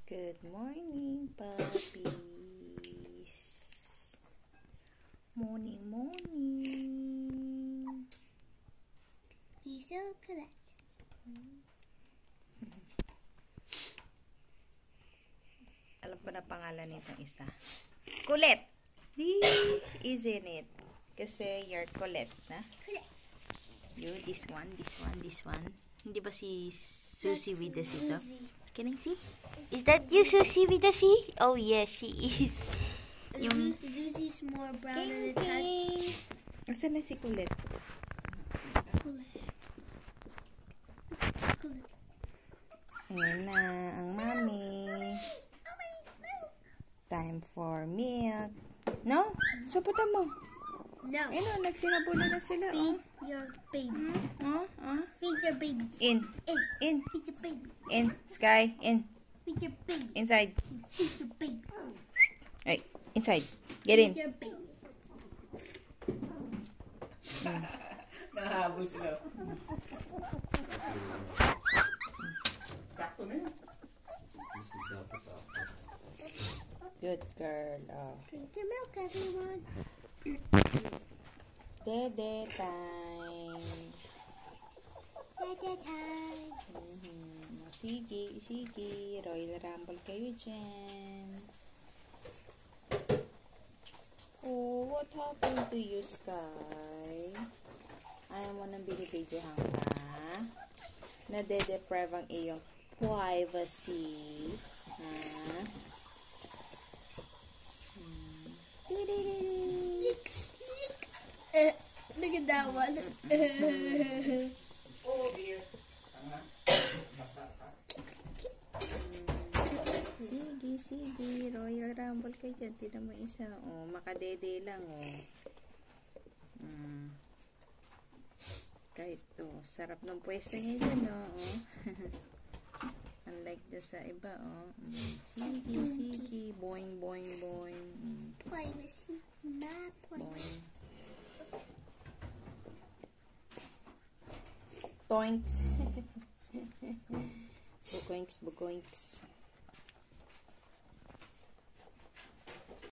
Good morning, puppies. Morning, morning. Be so correct. Alam ko na pangalan nitong isa. Kulit! Isn't it? Kasi you're Colette, na? Correct. You, this one. Hindi ba si Susie with the C to? Can I see? Is that you, Susie with the C? Oh, yes, she is. Yung Susie's more brown and it has... Asan na si Colette? Ayan na, ang mami. Time for milk. No? Saputan mo. No. Ano, nagsinabula na sila. Feed your baby. Feed your baby. In. In. Feed your baby. In. Sky. In. Feed your baby. Inside. Feed your baby. Right. Inside. Get in. Feed your baby. Nahabol sila. Sakto na yun. Good girl. Oh. Drink your milk, everyone. Dede time. Dede time. Sige. Royal Rumble kayo dyan. Oh, what happened to you, Sky? Ayaw mo nang binibidyohan ka? Nade-deprive ang iyong privacy. Ha? Look at that one. Oh dear. Basa ka. Sige. Royal Rumble kayo dyan. Tinan mo isa. Oh, makadede lang. Oh. Kahit to. Sarap ng pwesto niya dyan. Oh. Unlike the sa iba. Oh. Sige. Boing. Privacy. My privacy. Boing. Toinks. Bugoinks.